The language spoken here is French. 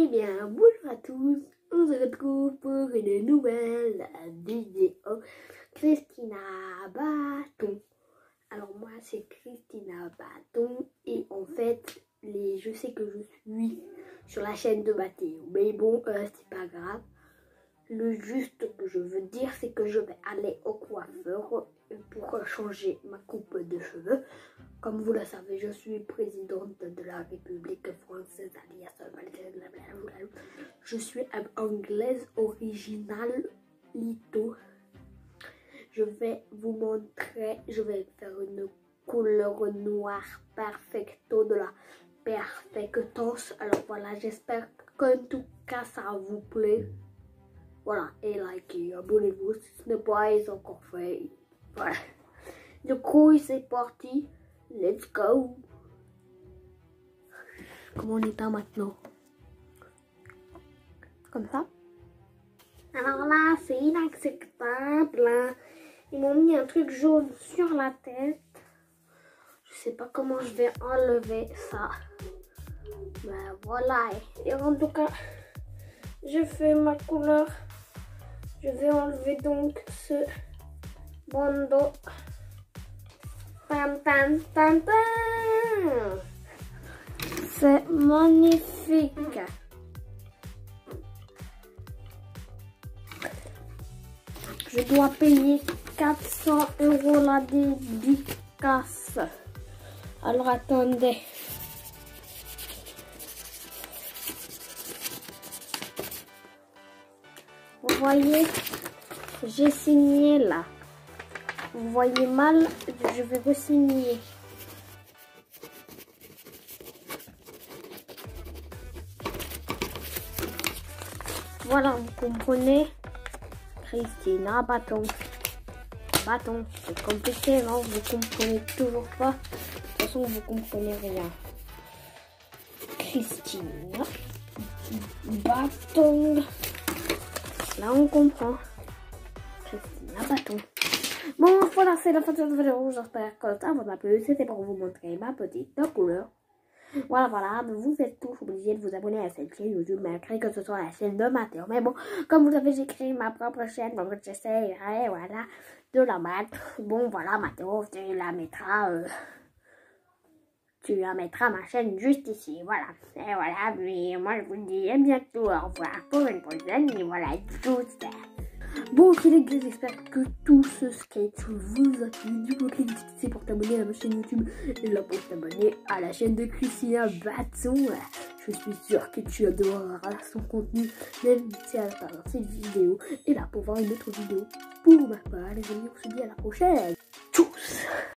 Eh bien, bonjour à tous, on se retrouve pour une nouvelle vidéo. Christina Bâton. Alors moi c'est Christina Bâton et en fait, je sais que je suis sur la chaîne de Mathéo. Mais bon, c'est pas grave. Le juste que je veux dire, c'est que je vais aller au coiffeur pour changer ma coupe de cheveux. Comme vous le savez, je suis présidente de la République française, alias je suis anglaise originale Lito. Je vais vous montrer, je vais faire une couleur noire perfecto de la perfectance. Alors voilà, j'espère qu'en tout cas ça vous plaît. Voilà, et likez, abonnez-vous si ce n'est pas encore fait. Voilà. Du coup, c'est parti. Let's go. Comment on est là maintenant? Comme ça. Alors là, c'est inacceptable. Hein. Ils m'ont mis un truc jaune sur la tête. Je sais pas comment je vais enlever ça. Ben voilà. Et en tout cas, je fais ma couleur. Je vais enlever donc ce bandeau. Pam pam pam pam. C'est magnifique. Je dois payer 400 € la dédicace. Alors attendez. Vous voyez, j'ai signé là. Vous voyez mal, je vais re-signer. Voilà, vous comprenez. Christina Bâton. Bâton, c'est compliqué, non? Vous comprenez toujours pas. De toute façon, vous comprenez rien. Christina Bâton. Là, on comprend. Christina Bâton. Bon, voilà, c'est la fin de cette vidéo. J'espère que ça vous a plu. C'était pour vous montrer ma petite couleur. Voilà, vous êtes tous obligés de vous abonner à cette chaîne YouTube, malgré que ce soit la chaîne de Mathéo. Mais bon, comme vous savez, j'ai créé ma propre chaîne, donc j'essaierai, voilà, de la mettre. Bon, voilà, Mathéo, tu la mettras ma chaîne juste ici, voilà. Et voilà, mais moi, je vous dis à bientôt, au revoir pour une prochaine, et voilà, tout ça. Bon, ok les gars, j'espère que tout ce sketch vous a plu. Du coup, cliquez ici pour t'abonner à ma chaîne YouTube et là pour t'abonner à la chaîne de Christina Bâton. Je suis sûre que tu adoreras son contenu, même si elle part dans cette vidéo. Et là pour voir une autre vidéo pour ma part, les amis, on se dit à la prochaine. Tchuss.